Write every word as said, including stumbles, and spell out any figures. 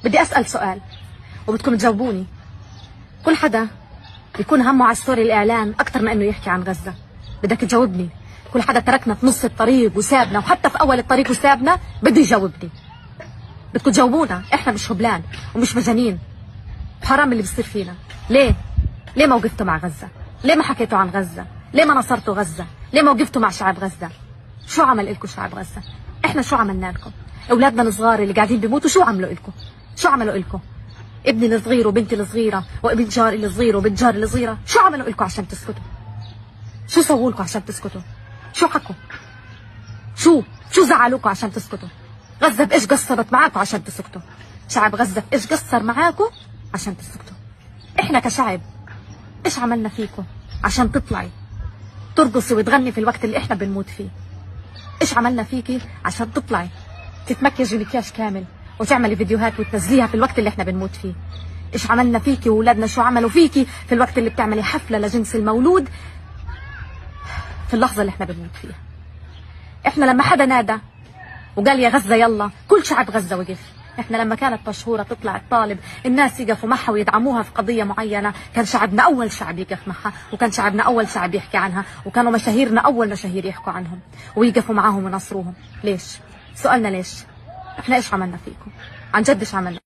بدي اسال سؤال وبدكم تجاوبوني. كل حدا بيكون همه على ستوري الاعلان اكثر من انه يحكي عن غزه. بدك تجاوبني. كل حدا تركنا في نص الطريق وسابنا، وحتى في اول الطريق وسابنا بده يجاوبني. بدكم تجاوبونا، احنا مش هبلان ومش مجانين. حرام اللي بيصير فينا. ليه؟ ليه ما وقفتوا مع غزه؟ ليه ما حكيتوا عن غزه؟ ليه ما نصرتوا غزه؟ ليه ما وقفتوا مع شعب غزه؟ شو عمل لكم شعب غزه؟ احنا شو عملنا لكم؟ اولادنا الصغار اللي قاعدين بيموتوا شو عملوا لكم؟ شو عملوا لكم؟ ابني الصغير وبنتي الصغيره وابن جاري الصغير وبنت جاري الصغيره، شو عملوا لكم عشان تسكتوا؟ شو سووا لكم عشان تسكتوا؟ شو حكوا؟ شو؟ شو زعلوكم عشان تسكتوا؟ غزه بايش قصرت معاكم عشان تسكتوا؟ شعب غزه بايش قصر معاكم عشان تسكتوا؟ احنا كشعب ايش عملنا فيكم عشان تطلعي ترقصي وتغني في الوقت اللي احنا بنموت فيه؟ ايش عملنا فيكي عشان تطلعي تتمكيجي مكياج كامل وتعملي فيديوهات وتنزليها في الوقت اللي احنا بنموت فيه؟ ايش عملنا فيكي واولادنا شو عملوا فيكي في الوقت اللي بتعملي حفله لجنس المولود في اللحظه اللي احنا بنموت فيها؟ احنا لما حدا نادى وقال يا غزه يلا، كل شعب غزه وقف. احنا لما كانت مشهوره تطلع الطالب الناس يقفوا معها ويدعموها في قضيه معينه، كان شعبنا اول شعب يقف معها، وكان شعبنا اول شعب يحكي عنها، وكانوا مشاهيرنا اول مشاهير يحكوا عنهم ويقفوا معاهم وينصروهم. ليش؟ سؤالنا ليش؟ احنا ايش عملنا فيكم؟ عن جد ايش عملنا؟